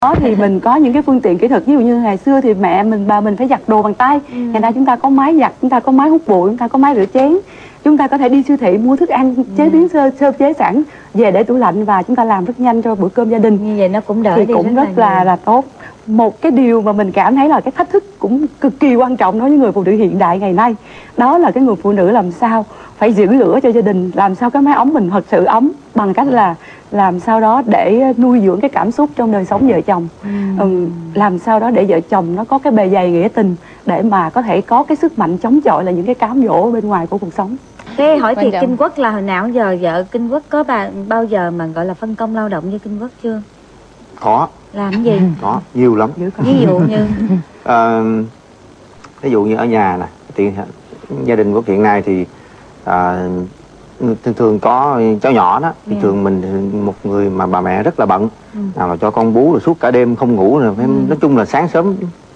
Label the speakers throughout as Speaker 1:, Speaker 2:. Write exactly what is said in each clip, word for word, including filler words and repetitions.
Speaker 1: Đó thì mình có những cái phương tiện kỹ thuật, ví dụ như ngày xưa thì mẹ mình, bà mình phải giặt đồ bằng tay. Ừ. Ngày nay chúng ta có máy giặt, chúng ta có máy hút bụi, chúng ta có máy rửa chén. Chúng ta có thể đi siêu thị mua thức ăn chế biến sơ, sơ chế sẵn về để tủ lạnh và chúng ta làm rất nhanh cho bữa cơm gia đình.
Speaker 2: Như vậy nó cũng đỡ
Speaker 1: thì
Speaker 2: đi
Speaker 1: cũng
Speaker 2: rất,
Speaker 1: rất là, là là tốt. Một cái điều mà mình cảm thấy là cái thách thức cũng cực kỳ quan trọng đối với người phụ nữ hiện đại ngày nay, đó là cái người phụ nữ làm sao phải giữ lửa cho gia đình, làm sao cái mái ấm mình thật sự ấm, bằng cách là làm sao đó để nuôi dưỡng cái cảm xúc trong đời sống vợ chồng. Ừ. Ừ, làm sao đó để vợ chồng nó có cái bề dày nghĩa tình để mà có thể có cái sức mạnh chống chọi là những cái cám dỗ bên ngoài của cuộc sống.
Speaker 2: Thế hỏi thì Kinh Quốc là hồi nào giờ vợ Kinh Quốc có bà, bao giờ mà gọi là phân công lao động với Kinh Quốc chưa?
Speaker 3: Có.
Speaker 2: Làm cái gì?
Speaker 3: Có, nhiều lắm.
Speaker 2: Ví dụ như
Speaker 3: à, ví dụ như ở nhà nè, thì gia đình của hiện nay thì à, thường thường có cháu nhỏ đó thì yeah. thường mình một người mà bà mẹ rất là bận, ừ. nào là cho con bú rồi suốt cả đêm không ngủ rồi, phải, ừ. nói chung là sáng sớm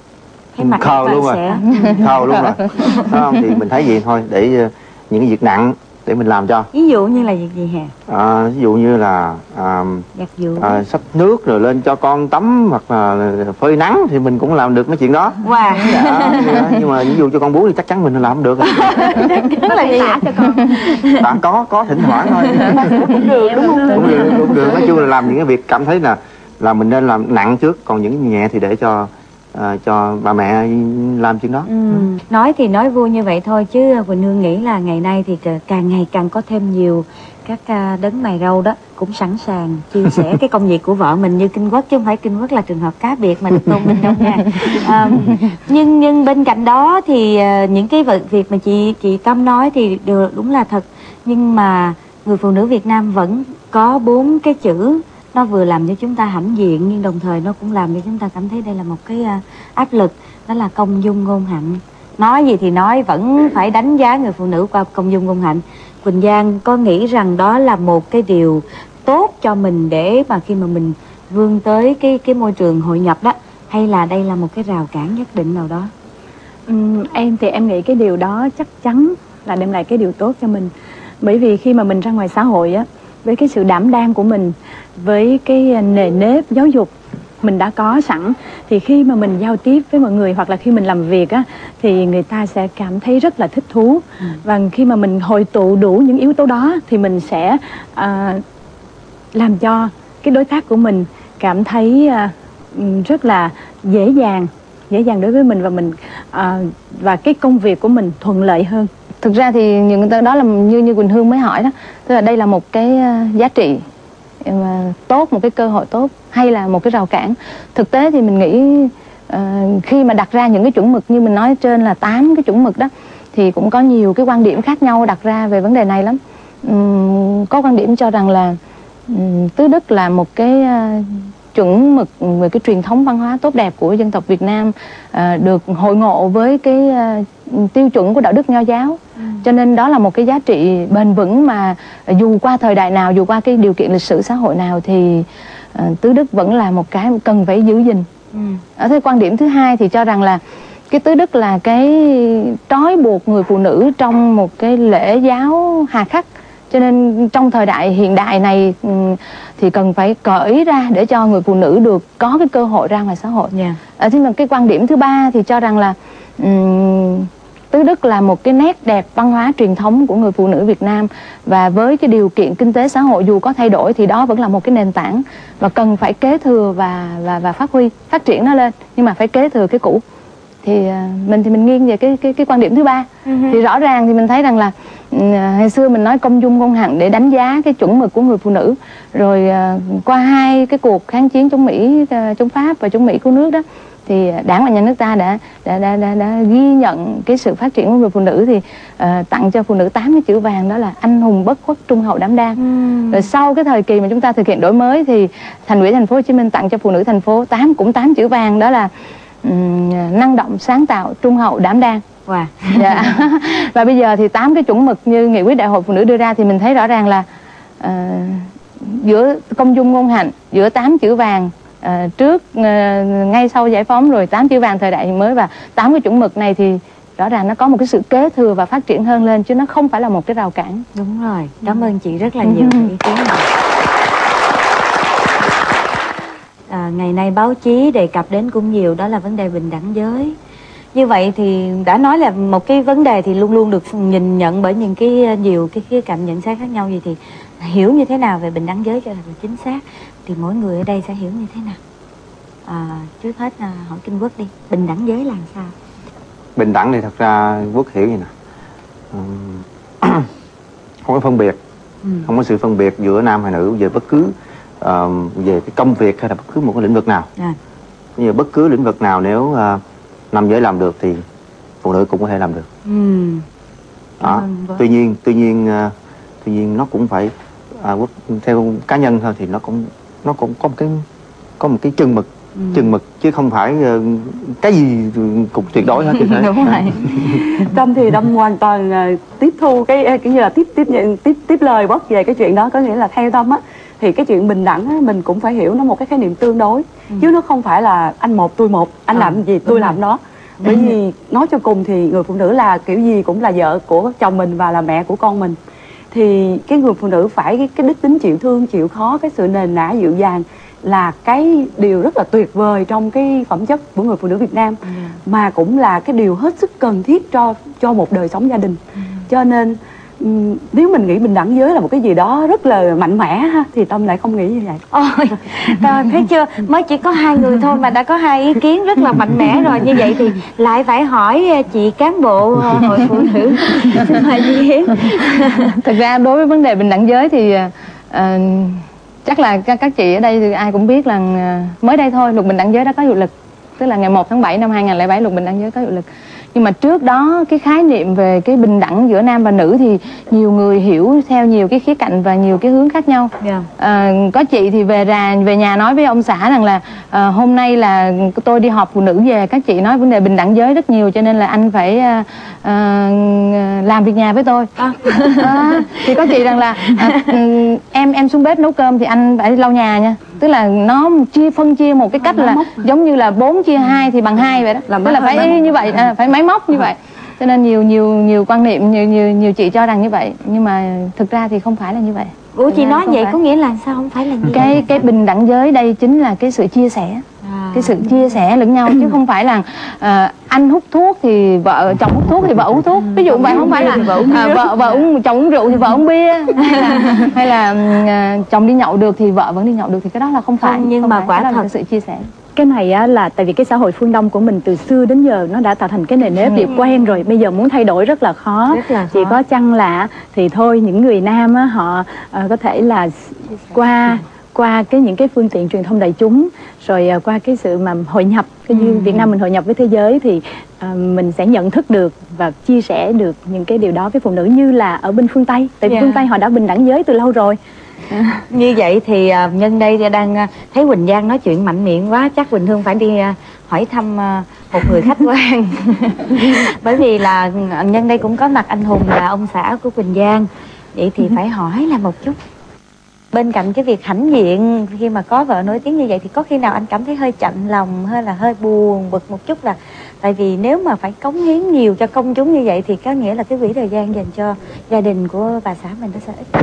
Speaker 3: khờ luôn rồi, khờ luôn rồi, phải không? Thì mình thấy gì thôi để những cái việc nặng để mình làm cho.
Speaker 2: Ví dụ như là việc gì hả?
Speaker 3: À, ví dụ như là à, à, xách nước rồi lên cho con tắm hoặc là phơi nắng thì mình cũng làm được mấy chuyện đó.
Speaker 2: Wow.
Speaker 3: Dạ, nhưng mà ví dụ cho con bú thì chắc chắn mình làm không được.
Speaker 2: Tức là gì hả cho con?
Speaker 3: Bạn có có thỉnh thoảng thôi.
Speaker 1: Cũng được đúng không?
Speaker 3: Cũng được, cũng được. Nói chung là làm những cái việc cảm thấy là là mình nên làm nặng trước, còn những nhẹ thì để cho À, cho bà mẹ làm chuyện đó. Ừ.
Speaker 2: Nói thì nói vui như vậy thôi chứ Quỳnh Hương nghĩ là ngày nay thì càng ngày càng có thêm nhiều các đấng mày râu đó cũng sẵn sàng chia sẻ cái công việc của vợ mình như Kinh Quốc, chứ không phải Kinh Quốc là trường hợp cá biệt mà được tôn vinh đâu nha. À, nhưng nhưng bên cạnh đó thì những cái việc mà chị chị Tâm nói thì đều đúng là thật, nhưng mà người phụ nữ Việt Nam vẫn có bốn cái chữ nó vừa làm cho chúng ta hãnh diện nhưng đồng thời nó cũng làm cho chúng ta cảm thấy đây là một cái uh, áp lực, đó là công dung ngôn hạnh. Nói gì thì nói vẫn phải đánh giá người phụ nữ qua công dung ngôn hạnh. Quỳnh Giang có nghĩ rằng đó là một cái điều tốt cho mình để mà khi mà mình vươn tới cái cái môi trường hội nhập đó, hay là đây là một cái rào cản nhất định nào đó?
Speaker 4: Uhm, em thì em nghĩ cái điều đó chắc chắn là đem lại cái điều tốt cho mình, bởi vì khi mà mình ra ngoài xã hội á, với cái sự đảm đang của mình, với cái nề nếp giáo dục mình đã có sẵn, thì khi mà mình giao tiếp với mọi người hoặc là khi mình làm việc á, thì người ta sẽ cảm thấy rất là thích thú. Ừ. Và khi mà mình hội tụ đủ những yếu tố đó thì mình sẽ à, làm cho cái đối tác của mình cảm thấy à, rất là dễ dàng dễ dàng đối với mình, và mình à, và cái công việc của mình thuận lợi hơn.
Speaker 5: Thực ra thì những đó là như như Quỳnh Hương mới hỏi đó, tức là đây là một cái giá trị mà tốt, một cái cơ hội tốt hay là một cái rào cản. Thực tế thì mình nghĩ uh, khi mà đặt ra những cái chuẩn mực như mình nói trên là tám cái chuẩn mực đó, thì cũng có nhiều cái quan điểm khác nhau đặt ra về vấn đề này lắm. Um, có quan điểm cho rằng là um, tứ đức là một cái uh, chuẩn mực về cái truyền thống văn hóa tốt đẹp của dân tộc Việt Nam, uh, được hội ngộ với cái uh, tiêu chuẩn của đạo đức Nho giáo. Ừ. Cho nên đó là một cái giá trị bền vững mà dù qua thời đại nào, dù qua cái điều kiện lịch sử xã hội nào thì uh, tứ đức vẫn là một cái cần phải giữ gìn. Ừ. Ở thế quan điểm thứ hai thì cho rằng là cái tứ đức là cái trói buộc người phụ nữ trong một cái lễ giáo hà khắc. Cho nên trong thời đại hiện đại này thì cần phải cởi ra để cho người phụ nữ được có cái cơ hội ra ngoài xã hội. Yeah. À, thế mà cái quan điểm thứ ba thì cho rằng là um, tứ đức là một cái nét đẹp văn hóa truyền thống của người phụ nữ Việt Nam, và với cái điều kiện kinh tế xã hội dù có thay đổi thì đó vẫn là một cái nền tảng và cần phải kế thừa và và và phát huy, phát triển nó lên, nhưng mà phải kế thừa cái cũ. Thì uh, mình thì mình nghiêng về cái cái cái quan điểm thứ ba. Uh-huh. Thì rõ ràng thì mình thấy rằng là uh, hồi xưa mình nói công dung ngôn hạnh để đánh giá cái chuẩn mực của người phụ nữ, rồi uh, qua hai cái cuộc kháng chiến chống Mỹ, uh, chống Pháp và chống Mỹ cứu nước đó, thì Đảng và Nhà nước ta đã đã, đã đã đã ghi nhận cái sự phát triển của người phụ nữ, thì uh, tặng cho phụ nữ tám cái chữ vàng, đó là anh hùng bất khuất, trung hậu đảm đang. Uhm. Rồi sau cái thời kỳ mà chúng ta thực hiện đổi mới thì Thành ủy Thành phố Hồ Chí Minh tặng cho phụ nữ thành phố tám cũng tám chữ vàng, đó là um, năng động, sáng tạo, trung hậu, đảm đang.
Speaker 2: Wow.
Speaker 5: Dạ. Và bây giờ thì tám cái chuẩn mực như nghị quyết đại hội phụ nữ đưa ra thì mình thấy rõ ràng là uh, giữa công dung ngôn hạnh, giữa tám chữ vàng À, trước uh, ngay sau giải phóng, rồi tám chữ vàng thời đại mới và tám cái chuẩn mực này thì rõ ràng nó có một cái sự kế thừa và phát triển hơn lên, chứ nó không phải là một cái rào cản.
Speaker 2: Đúng rồi, cảm ơn chị rất là nhiều ý kiến này. à, ngày nay báo chí đề cập đến cũng nhiều, đó là vấn đề bình đẳng giới. Như vậy thì đã nói là một cái vấn đề thì luôn luôn được nhìn nhận bởi những cái nhiều cái khía cạnh nhận xét khác nhau. Vậy thì hiểu như thế nào về bình đẳng giới cho là chính xác thì mỗi người ở đây sẽ hiểu như thế nào? À, trước hết à, hỏi Kinh Quốc đi, bình đẳng giới là sao?
Speaker 3: Bình đẳng thì thật ra Quốc hiểu gì nè, không có phân biệt, ừ. không có sự phân biệt giữa nam hay nữ về bất cứ uh, về cái công việc hay là bất cứ một cái lĩnh vực nào. À. Như bất cứ lĩnh vực nào nếu uh, nam giới làm được thì phụ nữ cũng có thể làm được. Ừ. Đó. Ừ, tuy nhiên tuy nhiên uh, tuy nhiên nó cũng phải uh, Quốc theo cá nhân thôi thì nó cũng nó cũng có một cái có một cái chừng mực. Ừ. Chừng mực chứ không phải uh, cái gì cũng tuyệt đối hết.
Speaker 1: Đúng rồi. Tâm thì Tâm hoàn toàn uh, tiếp thu cái kiểu như là tiếp tiếp nhận tiếp tiếp lời Quốc về cái chuyện đó. Có nghĩa là theo Tâm á thì cái chuyện bình đẳng á, mình cũng phải hiểu nó một cái khái niệm tương đối. Ừ. Chứ nó không phải là anh một tôi một, anh à, làm gì tôi làm đó. Bởi vì nói cho cùng thì người phụ nữ là kiểu gì cũng là vợ của chồng mình và là mẹ của con mình. Thì cái người phụ nữ phải cái, cái đức tính chịu thương, chịu khó, cái sự nền nã dịu dàng là cái điều rất là tuyệt vời trong cái phẩm chất của người phụ nữ Việt Nam. Ừ. Mà cũng là cái điều hết sức cần thiết cho cho một đời sống gia đình. Ừ. Cho nên um, nếu mình nghĩ bình đẳng giới là một cái gì đó rất là mạnh mẽ ha, thì Tâm lại không nghĩ như vậy.
Speaker 2: Ôi, rồi, thấy chưa, mới chỉ có hai người thôi mà đã có hai ý kiến rất là mạnh mẽ rồi. Như vậy thì lại phải hỏi chị cán bộ hội phụ nữ. Xin mời chị Hiến.
Speaker 5: Thực ra đối với vấn đề bình đẳng giới thì uh, chắc là các, các chị ở đây thì ai cũng biết là mới đây thôi luật bình đẳng giới đã có hiệu lực. Tức là ngày một tháng bảy năm hai nghìn không trăm lẻ bảy luật bình đẳng giới có hiệu lực. Nhưng mà trước đó cái khái niệm về cái bình đẳng giữa nam và nữ thì nhiều người hiểu theo nhiều cái khía cạnh và nhiều cái hướng khác nhau. Yeah. À, có chị thì về ra về nhà nói với ông xã rằng là à, hôm nay là tôi đi họp phụ nữ về, các chị nói vấn đề bình đẳng giới rất nhiều cho nên là anh phải à, à, làm việc nhà với tôi. À. À, thì có chị rằng là à, em em xuống bếp nấu cơm thì anh phải lau nhà nha. Tức là nó chia phân chia một cái cách là giống như là bốn chia hai thì bằng hai vậy đó. Tức là phải như vậy, à, phải máy móc như vậy. Cho nên nhiều nhiều nhiều quan niệm, nhiều nhiều nhiều chị cho rằng như vậy, nhưng mà thực ra thì không phải là như vậy.
Speaker 2: Ủa chị nói vậy phải. Có nghĩa là sao không phải là như
Speaker 5: cái
Speaker 2: vậy?
Speaker 5: Cái bình đẳng giới đây chính là cái sự chia sẻ. À. Cái sự chia sẻ lẫn nhau chứ không phải là uh, anh hút thuốc thì vợ chồng hút thuốc thì vợ hút thuốc. Ví dụ vậy, không phải là vợ à, vợ vợ uống chồng uống rượu thì vợ uống bia, hay là hay là uh, chồng đi nhậu được thì vợ vẫn đi nhậu được, thì cái đó là không phải.
Speaker 2: Không, nhưng
Speaker 5: không
Speaker 2: mà
Speaker 5: phải.
Speaker 2: quả
Speaker 5: Đó
Speaker 2: thật
Speaker 5: là sự chia sẻ.
Speaker 4: Cái này á, là tại vì cái xã hội phương Đông của mình từ xưa đến giờ nó đã tạo thành cái nền nếp điệp quen rồi, bây giờ muốn thay đổi rất là khó. Rất là khó. Chỉ có chăng là thì thôi những người nam á, họ uh, có thể là qua qua cái những cái phương tiện truyền thông đại chúng, rồi uh, qua cái sự mà hội nhập, cái như ừ. Việt Nam mình hội nhập với thế giới thì uh, mình sẽ nhận thức được và chia sẻ được những cái điều đó với phụ nữ như là ở bên phương Tây. Tại vì yeah. phương Tây họ đã bình đẳng giới từ lâu rồi.
Speaker 2: À, như vậy thì uh, nhân đây đang uh, thấy Quỳnh Giang nói chuyện mạnh miệng quá, chắc Quỳnh Hương phải đi uh, hỏi thăm uh, một người khách quan. Bởi vì là uh, nhân đây cũng có mặt anh Hùng là ông xã của Quỳnh Giang. Vậy thì phải hỏi là một chút, bên cạnh cái việc hãnh diện khi mà có vợ nổi tiếng như vậy thì có khi nào anh cảm thấy hơi chạnh lòng hay là hơi buồn bực một chút, là tại vì nếu mà phải cống hiến nhiều cho công chúng như vậy thì có nghĩa là cái quỹ thời gian dành cho gia đình của bà xã mình nó sẽ ít.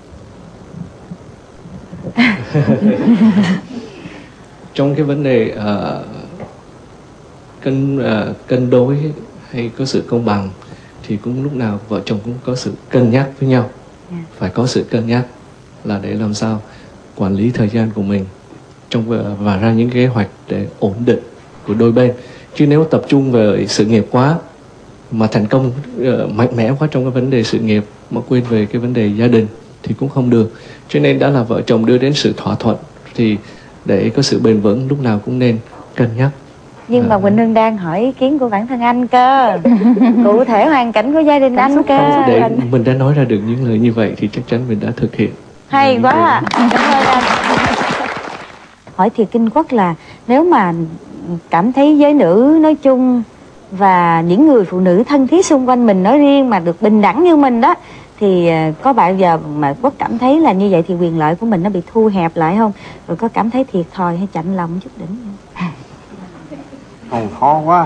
Speaker 6: Trong cái vấn đề uh, cân uh, cân đối hay có sự công bằng thì cũng lúc nào vợ chồng cũng có sự cân nhắc với nhau. Yeah. Phải có sự cân nhắc là để làm sao quản lý thời gian của mình trong và ra những kế hoạch để ổn định của đôi bên. Chứ nếu tập trung về sự nghiệp quá mà thành công uh, mạnh mẽ quá trong cái vấn đề sự nghiệp mà quên về cái vấn đề gia đình thì cũng không được. Cho nên đã là vợ chồng đưa đến sự thỏa thuận thì để có sự bền vững lúc nào cũng nên cân nhắc.
Speaker 2: Nhưng mà Quỳnh Hương đang hỏi ý kiến của bản thân anh cơ. Cụ thể hoàn cảnh của gia đình anh cơ.
Speaker 6: Để mình đã nói ra được những lời như vậy thì chắc chắn mình đã thực hiện.
Speaker 2: Hay quá à. Cảm ơn anh. Hỏi thiệt Kinh Quốc là nếu mà cảm thấy giới nữ nói chung và những người phụ nữ thân thiết xung quanh mình nói riêng mà được bình đẳng như mình đó, thì có bao giờ mà Quốc cảm thấy là như vậy thì quyền lợi của mình nó bị thu hẹp lại không? Rồi có cảm thấy thiệt thòi hay chạnh lòng chút đỉnh không?
Speaker 3: Ồ, khó quá.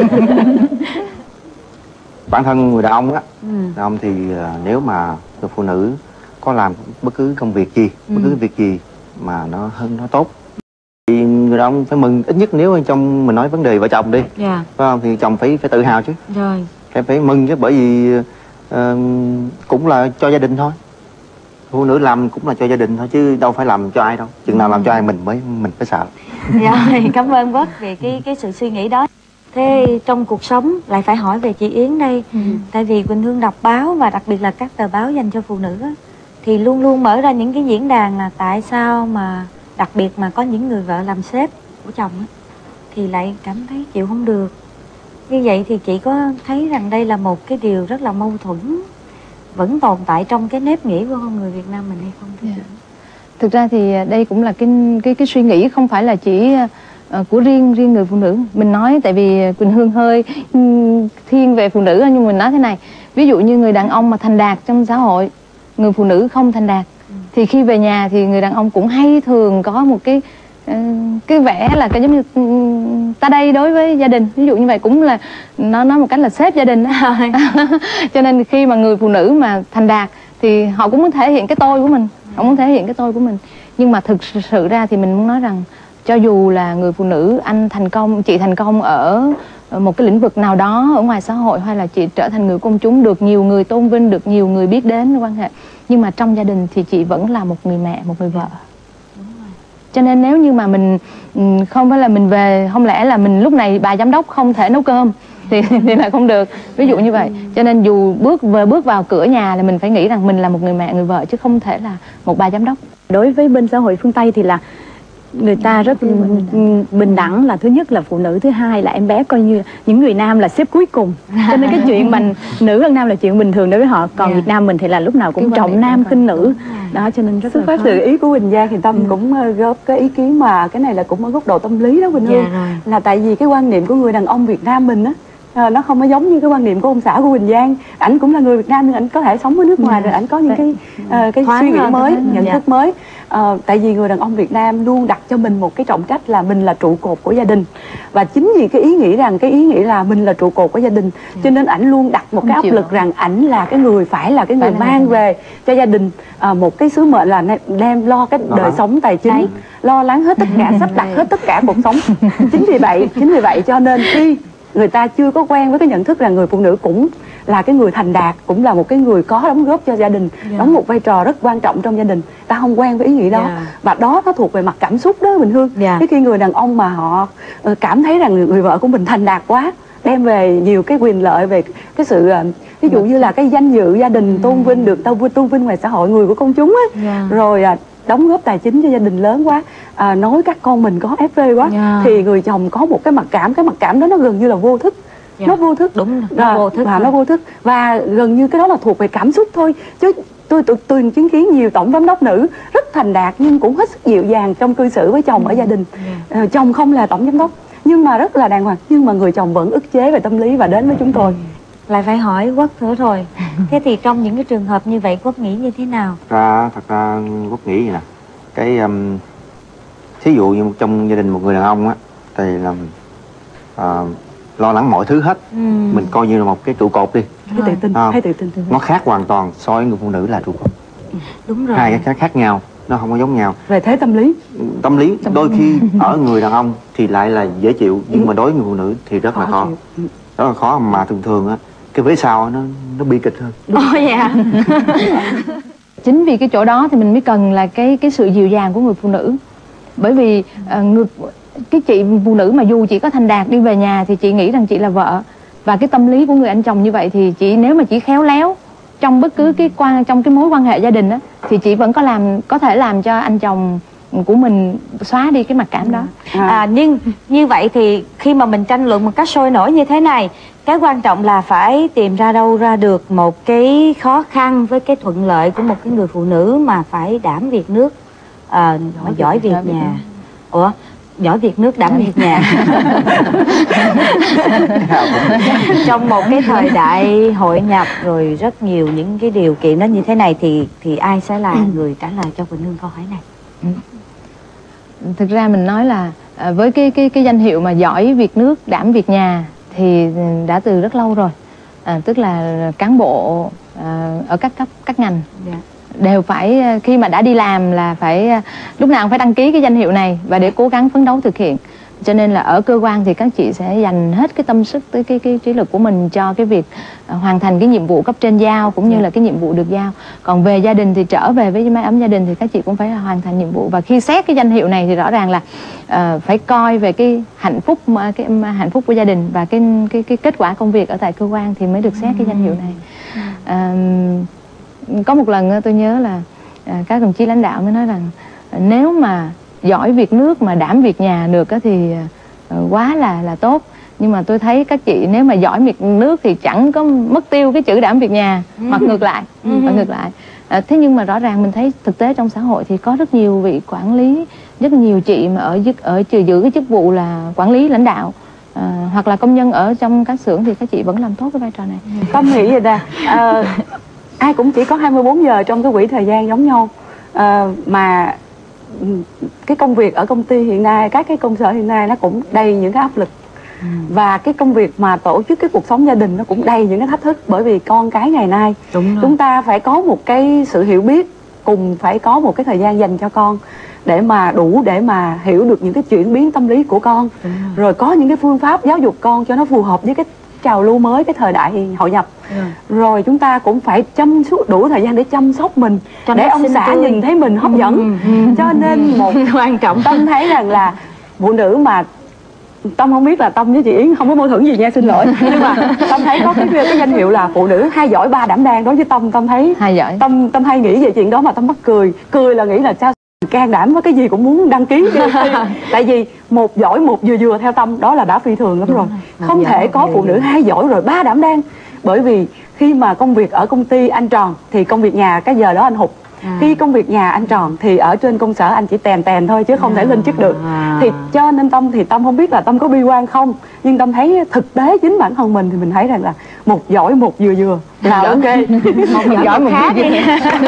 Speaker 3: Bản thân người đàn ông á, ừ. đàn ông thì nếu mà người phụ nữ có làm bất cứ công việc gì, ừ. bất cứ việc gì mà nó hơn nó tốt, thì người đàn ông phải mừng, ít nhất nếu trong mình nói vấn đề vợ chồng đi,
Speaker 2: dạ.
Speaker 3: phải không, thì chồng phải phải tự hào chứ,
Speaker 2: rồi
Speaker 3: phải phải mừng chứ, bởi vì uh, cũng là cho gia đình thôi, phụ nữ làm cũng là cho gia đình thôi chứ đâu phải làm cho ai đâu, chừng nào làm cho ai mình mới mình phải sợ.
Speaker 2: Rồi, cảm ơn Quốc về cái cái sự suy nghĩ đó. Thế trong cuộc sống lại phải hỏi về chị Yến đây. ừ. Tại vì Quỳnh Hương đọc báo và đặc biệt là các tờ báo dành cho phụ nữ á, thì luôn luôn mở ra những cái diễn đàn là tại sao mà đặc biệt mà có những người vợ làm sếp của chồng á, thì lại cảm thấy chịu không được. Như vậy thì chị có thấy rằng đây là một cái điều rất là mâu thuẫn vẫn tồn tại trong cái nếp nghĩ của con người Việt Nam mình hay không?
Speaker 5: Yeah. Thực ra thì đây cũng là cái cái cái suy nghĩ không phải là chỉ uh, của riêng riêng người phụ nữ. Mình nói tại vì Quỳnh Hương hơi um, thiên về phụ nữ, nhưng mình nói thế này, ví dụ như người đàn ông mà thành đạt trong xã hội, người phụ nữ không thành đạt, ừ. thì khi về nhà thì người đàn ông cũng hay thường có một cái uh, cái vẻ là cái giống như um, ta đây đối với gia đình, ví dụ như vậy, cũng là nó nói một cách là sếp gia đình đó. Cho nên khi mà người phụ nữ mà thành đạt thì họ cũng muốn thể hiện cái tôi của mình, họ muốn thể hiện cái tôi của mình. Nhưng mà thực sự ra thì mình muốn nói rằng cho dù là người phụ nữ, anh thành công, chị thành công ở một cái lĩnh vực nào đó ở ngoài xã hội, hay là chị trở thành người công chúng, được nhiều người tôn vinh, được nhiều người biết đến quan hệ, nhưng mà trong gia đình thì chị vẫn là một người mẹ, một người vợ. Cho nên nếu như mà mình không phải là mình về, không lẽ là mình lúc này bà giám đốc không thể nấu cơm thì, thì là không được, ví dụ như vậy. Cho nên dù bước vừa bước vào cửa nhà là mình phải nghĩ rằng mình là một người mẹ, người vợ, chứ không thể là một bà giám đốc.
Speaker 4: Đối với bên xã hội phương Tây thì là người ta rất bình đẳng, là thứ nhất là phụ nữ, thứ hai là em bé coi như những người nam là xếp cuối cùng, cho nên cái chuyện mình nữ hơn nam là chuyện bình thường đối với họ. Còn yeah. Việt Nam mình thì là lúc nào cũng trọng nam khinh nữ đó, cho nên rất
Speaker 1: xuất phát từ ý của Quỳnh Giang thì Tâm ừ. cũng góp cái ý kiến mà cái này là cũng ở góc độ tâm lý đó Quỳnh Hương, yeah, là tại vì cái quan niệm của người đàn ông Việt Nam mình á, À, nó không có giống như cái quan niệm của ông xã của Quỳnh Giang. Ảnh cũng là người Việt Nam nhưng ảnh có thể sống ở nước ngoài, yeah. rồi ảnh có những cái uh, cái suy nghĩ mới, nhận thức mới. uh, Tại vì người đàn ông Việt Nam luôn đặt cho mình một cái trọng trách là mình là trụ cột của gia đình. Và chính vì cái ý nghĩ rằng cái ý nghĩ là mình là trụ cột của gia đình, yeah. cho nên ảnh luôn đặt một không cái áp lực rằng ảnh là cái người phải là cái người phải mang về cho gia đình uh, một cái sứ mệnh là đem lo cái đời đó. Sống tài chính. Đấy. Lo lắng hết tất cả, sắp đặt hết tất cả cuộc sống. Chính vì vậy, chính vì vậy cho nên khi người ta chưa có quen với cái nhận thức rằng người phụ nữ cũng là cái người thành đạt, cũng là một cái người có đóng góp cho gia đình, yeah. đóng một vai trò rất quan trọng trong gia đình. Ta không quen với ý nghĩ đó, yeah. và đó nó thuộc về mặt cảm xúc đó Bình Hương. Yeah. Cái khi người đàn ông mà họ cảm thấy rằng người vợ của mình thành đạt quá, đem về nhiều cái quyền lợi về cái sự ví dụ như là cái danh dự gia đình, tôn mm. vinh, được tao tôn vinh ngoài xã hội, người của công chúng á, yeah. rồi đóng góp tài chính cho gia đình lớn quá, à, nói các con mình có ép vê quá, yeah. thì người chồng có một cái mặc cảm, cái mặc cảm đó nó gần như là vô thức, yeah. nó vô thức, đúng, nó à, vô thức, và nó vô thức, và gần như cái đó là thuộc về cảm xúc thôi. Chứ tôi tôi, tôi chứng kiến nhiều tổng giám đốc nữ rất thành đạt nhưng cũng hết sức dịu dàng trong cư xử với chồng, mm. ở gia đình, yeah. à, chồng không là tổng giám đốc nhưng mà rất là đàng hoàng, nhưng mà người chồng vẫn ức chế về tâm lý và đến với chúng tôi.
Speaker 2: Lại phải hỏi Quốc nữa rồi. Thế thì trong những cái trường hợp như vậy Quốc nghĩ như thế nào?
Speaker 3: Ra thật ra Quốc nghĩ vậy nè, cái um, thí dụ như trong gia đình một người đàn ông á thì làm uh, lo lắng mọi thứ hết, ừ. mình coi như là một cái trụ cột đi,
Speaker 1: cái tự tin, hay tự tin, tự tin.
Speaker 3: Nó khác hoàn toàn so với người phụ nữ là trụ cột.
Speaker 2: Đúng rồi.
Speaker 3: Hai cái khác khác nhau, nó không có giống nhau.
Speaker 1: Về thế tâm lý,
Speaker 3: tâm lý đôi khi ở người đàn ông thì lại là dễ chịu, nhưng ừ. mà đối với người phụ nữ thì rất khó là khó, chịu. Rất là khó, mà thường thường á cái vế sau nó nó bi kịch hơn.
Speaker 2: Ồ oh, dạ.
Speaker 5: Chính vì cái chỗ đó thì mình mới cần là cái cái sự dịu dàng của người phụ nữ. Bởi vì uh, người cái chị phụ nữ mà dù chị có thành đạt đi về nhà thì chị nghĩ rằng chị là vợ, và cái tâm lý của người anh chồng như vậy thì chị nếu mà chị khéo léo trong bất cứ cái quan trong cái mối quan hệ gia đình á thì chị vẫn có làm có thể làm cho anh chồng của mình xóa đi cái mặc cảm đó.
Speaker 2: À, nhưng như vậy thì khi mà mình tranh luận một cách sôi nổi như thế này, cái quan trọng là phải tìm ra đâu ra được một cái khó khăn với cái thuận lợi của một cái người phụ nữ mà phải đảm việc nước, à, giỏi, giỏi việc nhà. Việc Ủa, giỏi việc nước đảm việc nhà. Trong một cái thời đại hội nhập rồi rất nhiều những cái điều kiện nó như thế này thì thì ai sẽ là người trả lời cho Quỳnh Hương câu hỏi này?
Speaker 5: Ừ. Thực ra mình nói là với cái cái cái danh hiệu mà giỏi việc nước đảm việc nhà thì đã từ rất lâu rồi, à, tức là cán bộ à, ở các cấp các ngành, yeah. đều phải khi mà đã đi làm là phải lúc nào cũng phải đăng ký cái danh hiệu này và để cố gắng phấn đấu thực hiện. Cho nên là ở cơ quan thì các chị sẽ dành hết cái tâm sức tới cái cái trí lực của mình cho cái việc hoàn thành cái nhiệm vụ cấp trên giao cũng như là cái nhiệm vụ được giao. Còn về gia đình thì trở về với mái ấm gia đình thì các chị cũng phải hoàn thành nhiệm vụ. Và khi xét cái danh hiệu này thì rõ ràng là uh, phải coi về cái hạnh phúc cái hạnh phúc của gia đình và cái cái cái kết quả công việc ở tại cơ quan thì mới được xét cái danh hiệu này. Uh, có một lần tôi nhớ là uh, các đồng chí lãnh đạo mới nói rằng uh, nếu mà giỏi việc nước mà đảm việc nhà được thì quá là là tốt. Nhưng mà tôi thấy các chị nếu mà giỏi việc nước thì chẳng có mất tiêu cái chữ đảm việc nhà, ừ. hoặc ngược lại, ừ. hoặc ngược lại. À, thế nhưng mà rõ ràng mình thấy thực tế trong xã hội thì có rất nhiều vị quản lý, rất nhiều chị mà ở ở giữ cái chức vụ là quản lý lãnh đạo, à, hoặc là công nhân ở trong các xưởng thì các chị vẫn làm tốt cái vai trò này.
Speaker 1: Tâm nghĩ vậy nè, à, ai cũng chỉ có hai mươi bốn giờ trong cái quỹ thời gian giống nhau, à, mà cái công việc ở công ty hiện nay, các cái công sở hiện nay nó cũng đầy những cái áp lực. ừ. Và cái công việc mà tổ chức cái cuộc sống gia đình nó cũng đầy những cái thách thức. Bởi vì con cái ngày nay chúng ta phải có một cái sự hiểu biết, cùng phải có một cái thời gian dành cho con để mà đủ để mà hiểu được những cái chuyển biến tâm lý của con, rồi. rồi có những cái phương pháp giáo dục con cho nó phù hợp với cái trào lưu mới, cái thời đại hội nhập. ừ. Rồi chúng ta cũng phải chăm suốt đủ thời gian để chăm sóc mình, cho để ông xã nhìn thấy mình hấp dẫn. ừ. Ừ. Cho nên một quan trọng Tâm thấy rằng là phụ nữ mà Tâm không biết là Tâm với chị Yến không có mâu thuẫn gì nha, xin lỗi, nhưng mà Tâm thấy có cái cái danh hiệu là phụ nữ hai giỏi ba đảm đang. Đối với Tâm, Tâm thấy hai giỏi. Tâm Tâm hay nghĩ về chuyện đó mà Tâm mắc cười. Cười là nghĩ là sao can đảm với cái gì cũng muốn đăng ký. Tại vì một giỏi một vừa vừa theo Tâm đó là đã phi thường lắm rồi. Không thể có phụ nữ hai giỏi rồi ba đảm đang. Bởi vì khi mà công việc ở công ty anh tròn thì công việc nhà cái giờ đó anh hụt. À. Khi công việc nhà anh tròn thì ở trên công sở anh chỉ tèn tèn thôi chứ không à. thể lên chức được. à. Thì cho nên Tâm thì Tâm không biết là Tâm có bi quan không, nhưng Tâm thấy thực tế chính bản thân mình thì mình thấy rằng là một giỏi một vừa vừa là ok. Một giỏi, giỏi một vừa vừa.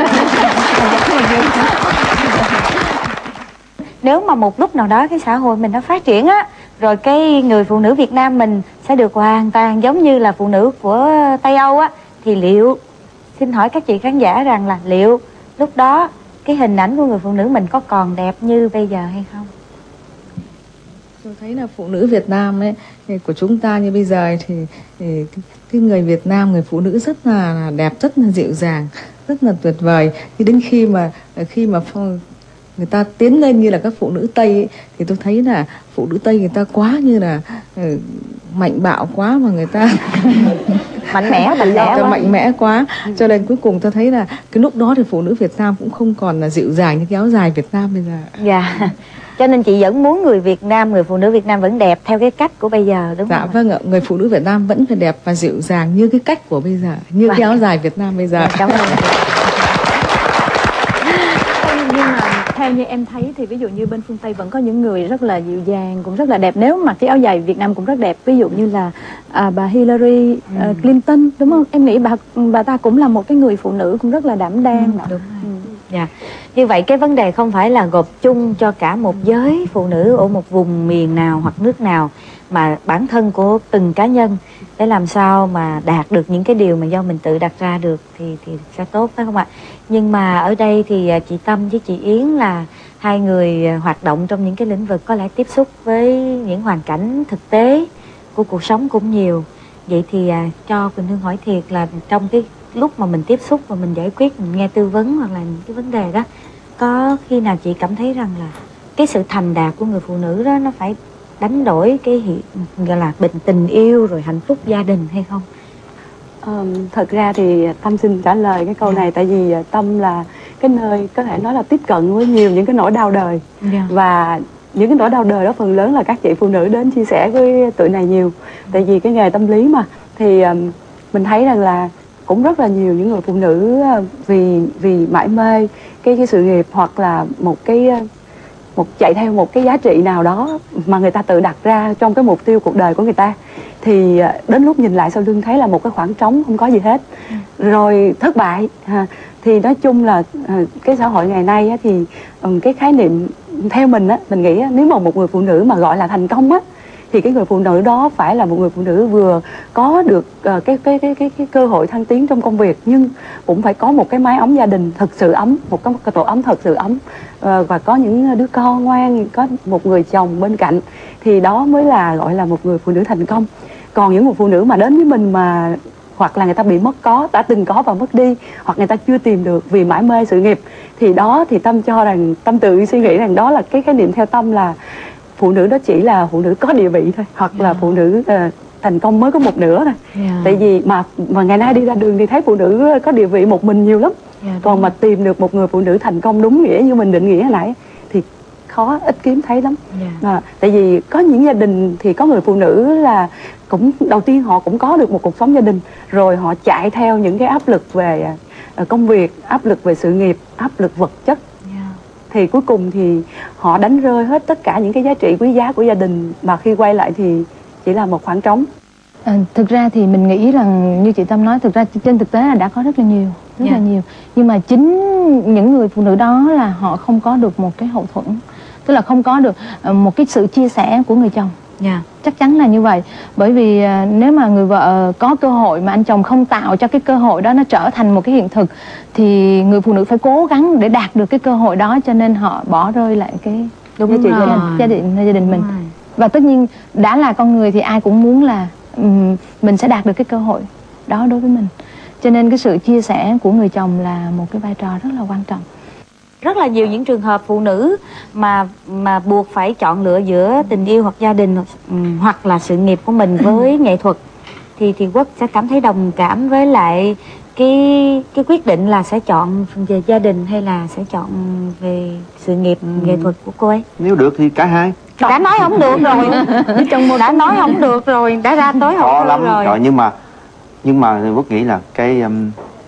Speaker 2: Nếu mà một lúc nào đó cái xã hội mình nó phát triển á, rồi cái người phụ nữ Việt Nam mình sẽ được hoàn toàn giống như là phụ nữ của Tây Âu á, thì liệu, xin hỏi các chị khán giả rằng là liệu lúc đó cái hình ảnh của người phụ nữ mình có còn đẹp như bây giờ hay không?
Speaker 7: Tôi thấy là phụ nữ Việt Nam ấy của chúng ta như bây giờ thì, thì cái người Việt Nam, người phụ nữ rất là đẹp, rất là dịu dàng, rất là tuyệt vời. Thì đến khi mà khi mà người ta tiến lên như là các phụ nữ Tây ấy, thì tôi thấy là phụ nữ Tây người ta quá như là uh, mạnh bạo quá, mà người ta
Speaker 2: mạnh mẽ mạnh mẽ quá.
Speaker 7: mạnh mẽ quá cho nên cuối cùng tôi thấy là cái lúc đó thì phụ nữ Việt Nam cũng không còn là dịu dàng như cái áo dài Việt Nam bây giờ.
Speaker 2: Dạ. Cho nên chị vẫn muốn người Việt Nam, người phụ nữ Việt Nam vẫn đẹp theo cái cách của bây giờ, đúng
Speaker 7: dạ,
Speaker 2: không?
Speaker 7: Dạ vâng ạ, người phụ nữ Việt Nam vẫn phải đẹp và dịu dàng như cái cách của bây giờ, như vâng. cái áo dài Việt Nam bây giờ.
Speaker 2: Cảm ơn.
Speaker 4: Nhưng mà theo như em thấy thì ví dụ như bên phương Tây vẫn có những người rất là dịu dàng, cũng rất là đẹp. Nếu mặc cái áo dài Việt Nam cũng rất đẹp. Ví dụ như là à, bà Hillary ừ. uh, Clinton, đúng không? Em nghĩ bà bà ta cũng là một cái người phụ nữ cũng rất là đảm đang.
Speaker 2: Ừ, đúng rồi. Ừ. Dạ. Như vậy cái vấn đề không phải là gộp chung cho cả một giới phụ nữ ở một vùng miền nào hoặc nước nào, mà bản thân của từng cá nhân để làm sao mà đạt được những cái điều mà do mình tự đặt ra được thì thì sẽ tốt, phải không ạ? Nhưng mà ở đây thì chị Tâm với chị Yến là hai người hoạt động trong những cái lĩnh vực có lẽ tiếp xúc với những hoàn cảnh thực tế của cuộc sống cũng nhiều. Vậy thì à, cho Quỳnh Hương hỏi thiệt là trong cái lúc mà mình tiếp xúc và mình giải quyết, mình nghe tư vấn hoặc là những cái vấn đề đó, có khi nào chị cảm thấy rằng là cái sự thành đạt của người phụ nữ đó nó phải đánh đổi cái hiện gọi là bình tình yêu rồi hạnh phúc gia đình hay không?
Speaker 1: Um, thật ra thì Tâm xin trả lời cái câu này, tại vì Tâm là cái nơi có thể nói là tiếp cận với nhiều những cái nỗi đau đời. Yeah. Và những cái nỗi đau đời đó phần lớn là các chị phụ nữ đến chia sẻ với tụi này nhiều. Tại vì cái nghề tâm lý mà, thì um, mình thấy rằng là cũng rất là nhiều những người phụ nữ vì vì mải mê cái cái sự nghiệp, hoặc là một cái một chạy theo một cái giá trị nào đó mà người ta tự đặt ra trong cái mục tiêu cuộc đời của người ta, thì đến lúc nhìn lại sau lưng thấy là một cái khoảng trống không có gì hết, rồi thất bại. À, thì nói chung là à, cái xã hội ngày nay á, thì um, cái khái niệm theo mình á, mình nghĩ á, nếu mà một người phụ nữ mà gọi là thành công á, thì cái người phụ nữ đó phải là một người phụ nữ vừa có được uh, cái, cái, cái, cái, cái cơ hội thăng tiến trong công việc, nhưng cũng phải có một cái mái ấm gia đình thật sự ấm, một cái, cái tổ ấm thật sự ấm, uh, và có những đứa con ngoan, có một người chồng bên cạnh, thì đó mới là gọi là một người phụ nữ thành công. Còn những người phụ nữ mà đến với mình mà hoặc là người ta bị mất có, đã từng có và mất đi, hoặc người ta chưa tìm được vì mãi mê sự nghiệp, thì đó thì Tâm cho rằng, Tâm tự suy nghĩ rằng đó là cái khái niệm theo Tâm là phụ nữ đó chỉ là phụ nữ có địa vị thôi, hoặc yeah. là phụ nữ uh, thành công mới có một nửa thôi. Yeah. Tại vì mà mà ngày nay đi ra đường thì thấy phụ nữ có địa vị một mình nhiều lắm. Yeah, còn mà tìm được một người phụ nữ thành công đúng nghĩa như mình định nghĩa hồi nãy thì khó, ít kiếm thấy lắm. Yeah. À, tại vì có những gia đình thì có người phụ nữ là cũng đầu tiên họ cũng có được một cuộc sống gia đình, rồi họ chạy theo những cái áp lực về uh, công việc, áp lực về sự nghiệp, áp lực vật chất. Thì cuối cùng thì họ đánh rơi hết tất cả những cái giá trị quý giá của gia đình, mà khi quay lại thì chỉ là một khoảng trống.
Speaker 5: À, thực ra thì mình nghĩ rằng như chị Tâm nói, thực ra trên thực tế là đã có rất là nhiều, rất yeah. là nhiều. Nhưng mà chính những người phụ nữ đó là họ không có được một cái hậu thuẫn, tức là không có được một cái sự chia sẻ của người chồng. Yeah. Chắc chắn là như vậy. Bởi vì nếu mà người vợ có cơ hội mà anh chồng không tạo cho cái cơ hội đó nó trở thành một cái hiện thực, thì người phụ nữ phải cố gắng để đạt được cái cơ hội đó, cho nên họ bỏ rơi lại cái
Speaker 2: đúng
Speaker 5: giá trị
Speaker 2: rồi.
Speaker 5: gia đình gia đình mình. Và tất nhiên đã là con người thì ai cũng muốn là um, mình sẽ đạt được cái cơ hội đó đối với mình. Cho nên cái sự chia sẻ của người chồng là một cái vai trò rất là quan trọng.
Speaker 2: Rất là nhiều những trường hợp phụ nữ mà mà buộc phải chọn lựa giữa tình yêu hoặc gia đình um, hoặc là sự nghiệp của mình với nghệ thuật, thì thì Quốc sẽ cảm thấy đồng cảm với lại cái cái quyết định là sẽ chọn về gia đình hay là sẽ chọn về sự nghiệp ừ. nghệ thuật của cô ấy.
Speaker 3: Nếu được thì cả hai.
Speaker 2: Đã nói không được rồi, trong đã nói không được rồi, đã ra tối hậu thư rồi.
Speaker 3: rồi. Nhưng mà nhưng mà Quốc nghĩ là cái um,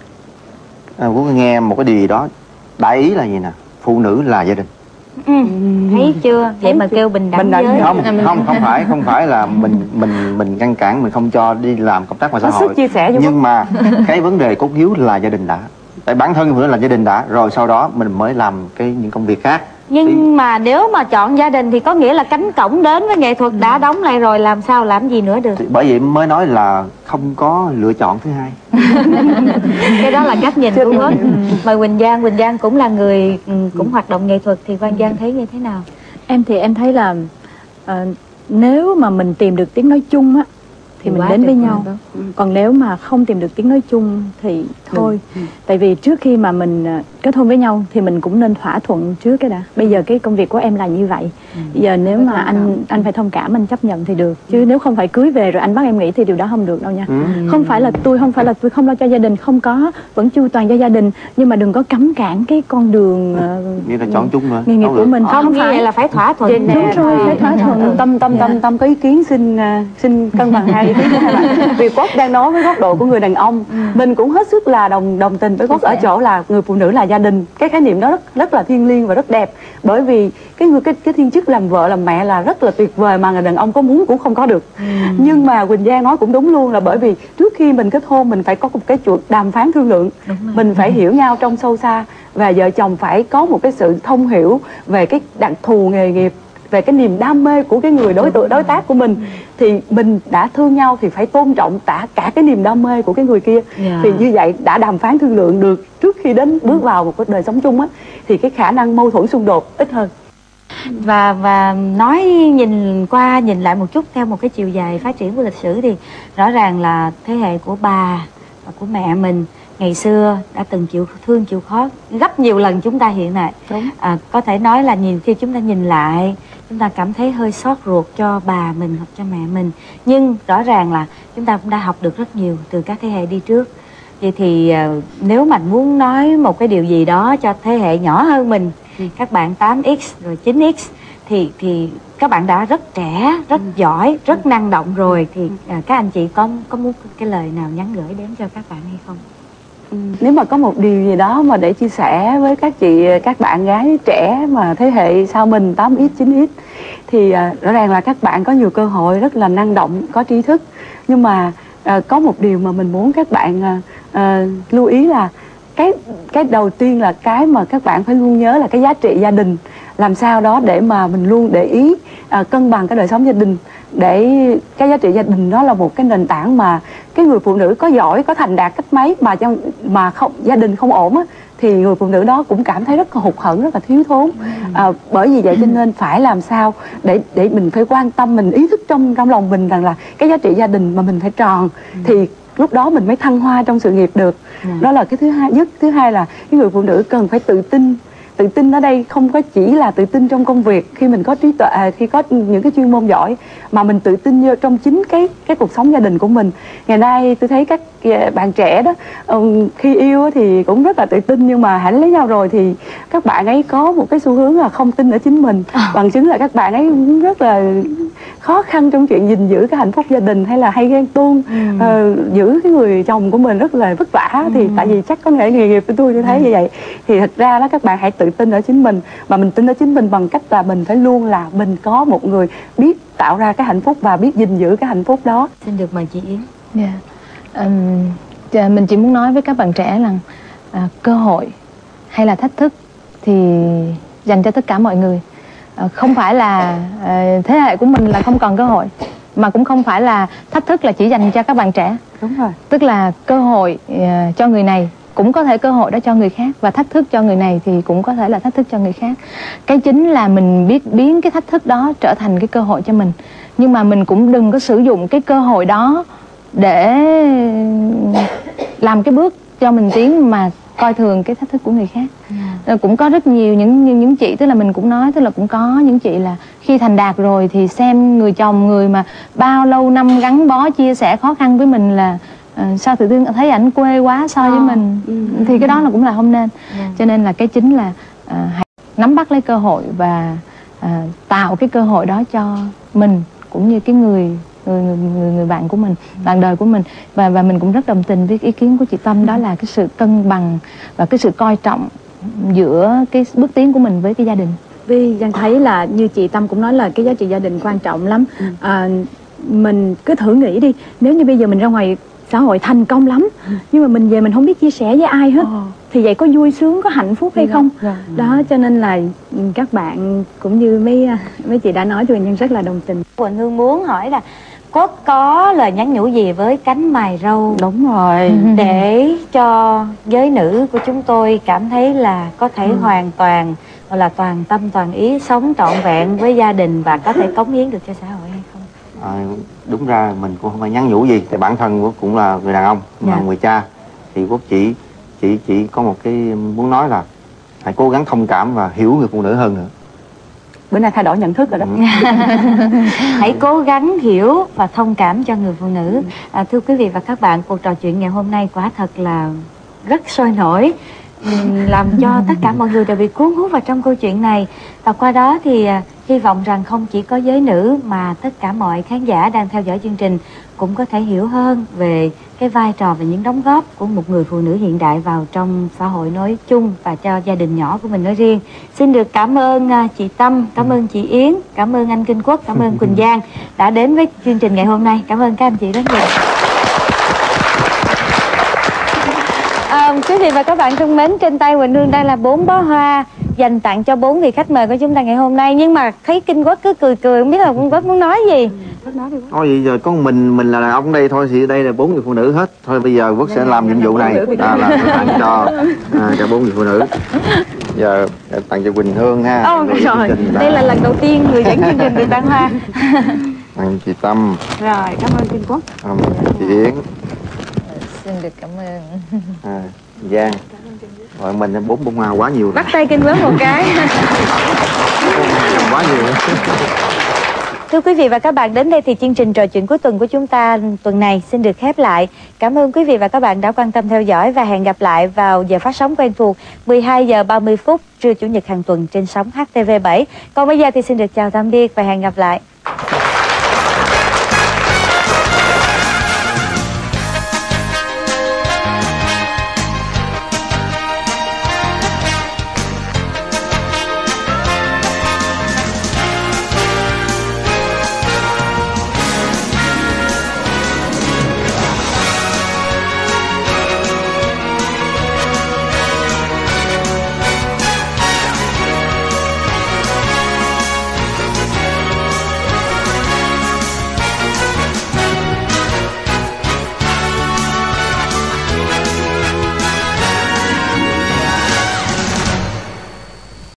Speaker 3: Quốc nghe một cái điều gì đó đại ý là gì nè, phụ nữ là gia đình.
Speaker 2: Ừ. Thấy chưa? Vậy mà kêu bình đẳng giới.
Speaker 3: Không, không, không phải, không phải là mình mình mình ngăn cản, mình không cho đi làm công tác ngoài xã hội.
Speaker 1: Chia sẻ
Speaker 3: nhưng mà cái vấn đề cốt yếu là gia đình đã. Tại bản thân phụ nữ là gia đình đã, rồi sau đó mình mới làm cái những công việc khác.
Speaker 2: Nhưng
Speaker 3: thì...
Speaker 2: mà nếu mà chọn gia đình thì có nghĩa là cánh cổng đến với nghệ thuật đã đóng lại rồi, làm sao làm gì nữa được.
Speaker 3: Thì bởi vậy mới nói là không có lựa chọn thứ hai.
Speaker 2: Cái đó là cách nhìn của Quốc. Mời Quỳnh Giang. Quỳnh Giang cũng là người cũng hoạt động nghệ thuật, thì Quang Giang thấy như thế nào?
Speaker 4: Em thì em thấy là uh, nếu mà mình tìm được tiếng nói chung á thì, thì mình đến với nhau. Ừ. Còn nếu mà không tìm được tiếng nói chung thì thôi. Ừ. Tại vì trước khi mà mình kết hôn với nhau thì mình cũng nên thỏa thuận trước cái đã. Bây giờ cái công việc của em là như vậy. Ừ. Bây giờ nếu mà anh anh phải thông cảm, anh chấp nhận thì được. Chứ ừ. nếu không phải cưới về rồi anh bắt em nghĩ thì điều đó không được đâu nha. Ừ. Không phải là tôi không phải là tôi không lo cho gia đình, không có, vẫn chu toàn cho gia đình, nhưng mà đừng có cấm cản cái con đường uh,
Speaker 3: như là chọn chung mà
Speaker 4: nghề nghiệp của mình.
Speaker 2: Không, không phải là phải thỏa thuận.
Speaker 1: Đúng rồi, phải thỏa thuận. Tâm tâm tâm tâm có ý kiến xin uh, xin cân bằng hai ý kiến của hai bạn. Vì Quốc đang nói với góc độ của người đàn ông, ừ. mình cũng hết sức là đồng đồng tình với Quốc ở chỗ là người phụ nữ là gia đình. Cái khái niệm đó rất rất là thiêng liêng và rất đẹp, bởi vì cái người cái cái thiên chức làm vợ làm mẹ là rất là tuyệt vời mà người đàn ông có muốn cũng không có được. Ừ. Nhưng mà Quỳnh Giang nói cũng đúng luôn, là bởi vì trước khi mình kết hôn mình phải có một cái chuột đàm phán thương lượng, mình phải hiểu nhau trong sâu xa, và vợ chồng phải có một cái sự thông hiểu về cái đặc thù nghề nghiệp, về cái niềm đam mê của cái người đối tượng đối tác của mình. Thì mình đã thương nhau thì phải tôn trọng cả cả cái niềm đam mê của cái người kia. Yeah. Thì như vậy đã đàm phán thương lượng được trước khi đến bước vào một cái đời sống chung á, thì cái khả năng mâu thuẫn xung đột ít hơn.
Speaker 2: Và và nói nhìn qua nhìn lại một chút theo một cái chiều dài phát triển của lịch sử, thì rõ ràng là thế hệ của bà và của mẹ mình ngày xưa đã từng chịu thương chịu khó gấp nhiều lần chúng ta hiện nay. À, có thể nói là nhìn khi chúng ta nhìn lại, chúng ta cảm thấy hơi xót ruột cho bà mình hoặc cho mẹ mình, nhưng rõ ràng là chúng ta cũng đã học được rất nhiều từ các thế hệ đi trước. Vậy thì uh, nếu mà muốn nói một cái điều gì đó cho thế hệ nhỏ hơn mình, ừ. các bạn tám x rồi chín x, thì thì các bạn đã rất trẻ, rất ừ. giỏi, rất ừ. năng động rồi, thì uh, các anh chị có có muốn cái lời nào nhắn gửi đến cho các bạn hay không?
Speaker 1: Ừ. Nếu mà có một điều gì đó mà để chia sẻ với các chị, các bạn gái trẻ mà thế hệ sau mình tám x, chín x, thì uh, rõ ràng là các bạn có nhiều cơ hội, rất là năng động, có trí thức. Nhưng mà uh, có một điều mà mình muốn các bạn uh, uh, lưu ý là cái cái đầu tiên là cái mà các bạn phải luôn nhớ là cái giá trị gia đình, làm sao đó để mà mình luôn để ý à, cân bằng cái đời sống gia đình, để cái giá trị gia đình đó là một cái nền tảng mà cái người phụ nữ có giỏi, có thành đạt cách mấy mà trong mà không gia đình không ổn á, thì người phụ nữ đó cũng cảm thấy rất là hụt hẫng, rất là thiếu thốn. À, bởi vì vậy cho nên phải làm sao để để mình phải quan tâm, mình ý thức trong trong lòng mình rằng là cái giá trị gia đình mà mình phải tròn, thì lúc đó mình mới thăng hoa trong sự nghiệp được. Yeah. Đó là cái thứ hai nhất. Thứ hai là cái người phụ nữ cần phải tự tin. Tự tin ở đây không có chỉ là tự tin trong công việc, khi mình có trí tuệ, khi có những cái chuyên môn giỏi, mà mình tự tin vô trong chính cái cái cuộc sống gia đình của mình. Ngày nay tôi thấy các bạn trẻ đó um, khi yêu thì cũng rất là tự tin, nhưng mà hãy lấy nhau rồi thì các bạn ấy có một cái xu hướng là không tin ở chính mình. À. Bằng chứng là các bạn ấy cũng rất là khó khăn trong chuyện gìn giữ cái hạnh phúc gia đình, hay là hay ghen tuông, ừ. uh, giữ cái người chồng của mình rất là vất vả. Ừ. Thì tại vì chắc có nghề nghề nghiệp của tôi tôi thấy ừ. như vậy. Thì thật ra đó các bạn hãy tự tin ở chính mình, mà mình tin ở chính mình bằng cách là mình phải luôn là mình có một người biết tạo ra cái hạnh phúc và biết gìn giữ cái hạnh phúc đó.
Speaker 2: Xin được mời chị Yến.
Speaker 5: Yeah. Um, mình chỉ muốn nói với các bạn trẻ là uh, cơ hội hay là thách thức thì dành cho tất cả mọi người. Uh, không phải là uh, thế hệ của mình là không còn cơ hội, mà cũng không phải là thách thức là chỉ dành cho các bạn trẻ.
Speaker 1: Đúng rồi.
Speaker 5: Tức là cơ hội uh, cho người này cũng có thể cơ hội đó cho người khác, và thách thức cho người này thì cũng có thể là thách thức cho người khác. Cái chính là mình biết biến cái thách thức đó trở thành cái cơ hội cho mình. Nhưng mà mình cũng đừng có sử dụng cái cơ hội đó để làm cái bước cho mình tiến mà coi thường cái thách thức của người khác. Yeah. Cũng có rất nhiều những những chị, tức là mình cũng nói, tức là cũng có những chị là khi thành đạt rồi thì xem người chồng, người mà bao lâu năm gắn bó chia sẻ khó khăn với mình là uh, sao tự dưng thấy ảnh quê quá so với mình. Ừ. Thì cái đó là cũng là không nên. Yeah. Cho nên là cái chính là uh, hãy nắm bắt lấy cơ hội và uh, tạo cái cơ hội đó cho mình cũng như cái người Người, người, người, người bạn của mình, bạn đời của mình. Và và mình cũng rất đồng tình với ý kiến của chị Tâm, đó là cái sự cân bằng và cái sự coi trọng giữa cái bước tiến của mình với cái gia đình.
Speaker 4: Vì Giang thấy là như chị Tâm cũng nói là cái giá trị gia đình quan trọng lắm. À, mình cứ thử nghĩ đi, nếu như bây giờ mình ra ngoài xã hội thành công lắm, nhưng mà mình về mình không biết chia sẻ với ai hết, ờ. thì vậy có vui sướng, có hạnh phúc hay không? Dạ. Đó, cho nên là các bạn cũng như mấy mấy chị đã nói thì mình rất là đồng tình.
Speaker 2: Quỳnh Hương muốn hỏi là có có lời nhắn nhủ gì với cánh mày râu,
Speaker 1: đúng rồi,
Speaker 2: để cho giới nữ của chúng tôi cảm thấy là có thể ừ. hoàn toàn gọi là toàn tâm toàn ý sống trọn vẹn với gia đình và có thể cống hiến được cho xã hội hay không?
Speaker 3: À, đúng ra mình cũng không phải nhắn nhủ gì, thì bản thân Quốc cũng là người đàn ông, dạ. mà người cha, thì Quốc chỉ chỉ chỉ có một cái muốn nói là hãy cố gắng thông cảm và hiểu người phụ nữ hơn nữa.
Speaker 1: Bữa nay thay đổi nhận thức rồi đó.
Speaker 2: Hãy cố gắng hiểu và thông cảm cho người phụ nữ. À, thưa quý vị và các bạn, cuộc trò chuyện ngày hôm nay quả thật là rất sôi nổi, làm cho tất cả mọi người đều bị cuốn hút vào trong câu chuyện này. Và qua đó thì hy vọng rằng không chỉ có giới nữ mà tất cả mọi khán giả đang theo dõi chương trình cũng có thể hiểu hơn về cái vai trò và những đóng góp của một người phụ nữ hiện đại vào trong xã hội nói chung và cho gia đình nhỏ của mình nói riêng. Xin được cảm ơn chị Tâm, cảm ơn chị Yến, cảm ơn anh Kinh Quốc, cảm ơn Quỳnh Giang đã đến với chương trình ngày hôm nay. Cảm ơn các anh chị rất nhiều. À, quý vị và các bạn thân mến, trên tay Quỳnh Hương đây là bốn bó hoa dành tặng cho bốn vị khách mời của chúng ta ngày hôm nay. Nhưng mà thấy Kinh Quốc cứ cười cười, không biết là Kinh Quốc muốn nói gì.
Speaker 3: Thôi vậy giờ có mình mình là đàn ông đây thôi, thì đây là bốn người phụ nữ hết. Thôi bây giờ Quốc sẽ làm nhiệm vụ này, à, là tặng cho à, cho bốn người phụ nữ. Giờ tặng cho Quỳnh Hương ha.
Speaker 2: Oh, rồi, đây là lần đầu tiên người dẫn chương trình được tặng hoa.
Speaker 3: Tặng chị Tâm.
Speaker 2: Rồi, cảm ơn Kinh Quốc.
Speaker 3: Cảm ơn chị Yến.
Speaker 5: Xin được cảm ơn.
Speaker 3: À, Giang. Rồi mình bốn bông hoa quá nhiều.
Speaker 2: Bắt tay Kinh Quốc một cái.
Speaker 3: Quá nhiều.
Speaker 2: Thưa quý vị và các bạn, đến đây thì chương trình trò chuyện cuối tuần của chúng ta tuần này xin được khép lại. Cảm ơn quý vị và các bạn đã quan tâm theo dõi và hẹn gặp lại vào giờ phát sóng quen thuộc mười hai giờ ba mươi phút trưa chủ nhật hàng tuần trên sóng H T V bảy. Còn bây giờ thì xin được chào tạm biệt và hẹn gặp lại.